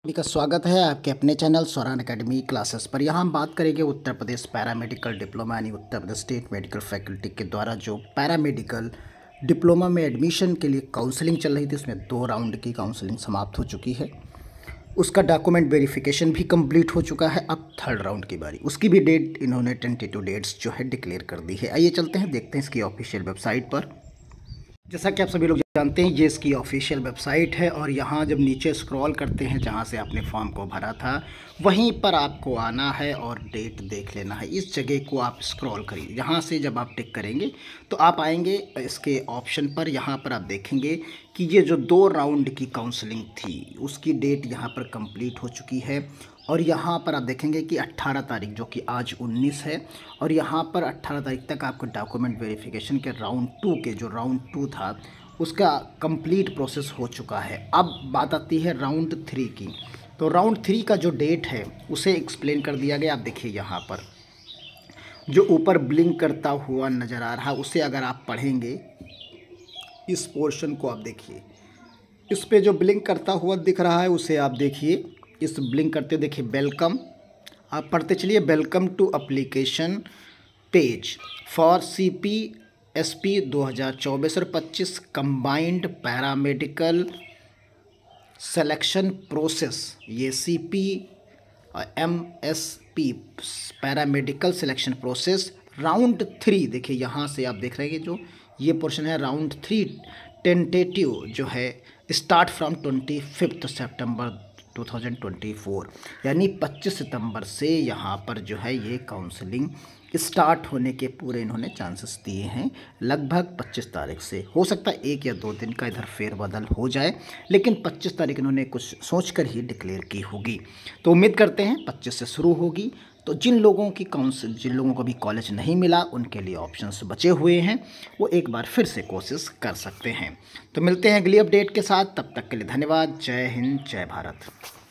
सभी का स्वागत है आपके अपने चैनल स्वरान एकेडमी क्लासेस पर। यहाँ हम बात करेंगे उत्तर प्रदेश पैरामेडिकल डिप्लोमा यानी Uttar Pradesh state medical faculty के द्वारा जो पैरामेडिकल डिप्लोमा में एडमिशन के लिए काउंसलिंग चल रही थी, उसमें 2 राउंड की काउंसलिंग समाप्त हो चुकी है। उसका डॉक्यूमेंट वेरिफिकेशन भी कंप्लीट हो चुका है। अब 3rd राउंड की बारी, उसकी भी डेट इन्होंने टेंटेटिव डेट्स जो है डिक्लेयर कर दी है। आइए चलते हैं, देखते हैं इसकी ऑफिशियल वेबसाइट पर। जैसा कि आप सभी लोग जानते हैं, ये इसकी ऑफिशियल वेबसाइट है और यहाँ जब नीचे स्क्रॉल करते हैं जहाँ से आपने फॉर्म को भरा था, वहीं पर आपको आना है और डेट देख लेना है। इस जगह को आप स्क्रॉल करिए, यहाँ से जब आप टिक करेंगे तो आप आएंगे इसके ऑप्शन पर। यहाँ पर आप देखेंगे कि ये जो 2 राउंड की काउंसलिंग थी उसकी डेट यहाँ पर कंप्लीट हो चुकी है। और यहाँ पर आप देखेंगे कि 18 तारीख, जो कि आज 19 है, और यहाँ पर 18 तारीख तक आपको डॉक्यूमेंट वेरिफिकेशन के राउंड 2 के जो राउंड 2 था उसका कंप्लीट प्रोसेस हो चुका है। अब बात आती है राउंड 3 की। तो राउंड 3 का जो डेट है उसे एक्सप्लेन कर दिया गया। आप देखिए यहाँ पर जो ऊपर ब्लिंक करता हुआ नज़र आ रहा है, उसे अगर आप पढ़ेंगे, इस पोर्शन को आप देखिए, इस पे जो ब्लिंक करता हुआ दिख रहा है उसे आप देखिए। इस ब्लिंक करते देखिए वेलकम, आप पढ़ते चलिए, welcome to application page for CPSP 2024 और 25 कंबाइंड पैरामेडिकल सिलेक्शन प्रोसेस। ये CPMSP paramedical selection process round 3। देखिए यहाँ से आप देख रहे हैं जो ये पोर्शन है राउंड 3 टेंटेटिव जो है स्टार्ट फ्रॉम 25 सितंबर 2024, यानी 25 सितंबर से यहाँ पर जो है ये काउंसलिंग स्टार्ट होने के पूरे इन्होंने चांसेस दिए हैं। लगभग 25 तारीख से, हो सकता है 1 या 2 दिन का इधर फेरबदल हो जाए, लेकिन 25 तारीख इन्होंने कुछ सोचकर ही डिक्लेयर की होगी। तो उम्मीद करते हैं 25 से शुरू होगी। तो जिन लोगों को भी कॉलेज नहीं मिला उनके लिए ऑप्शंस बचे हुए हैं, वो एक बार फिर से कोशिश कर सकते हैं। तो मिलते हैं अगली अपडेट के साथ, तब तक के लिए धन्यवाद। जय हिंद, जय भारत।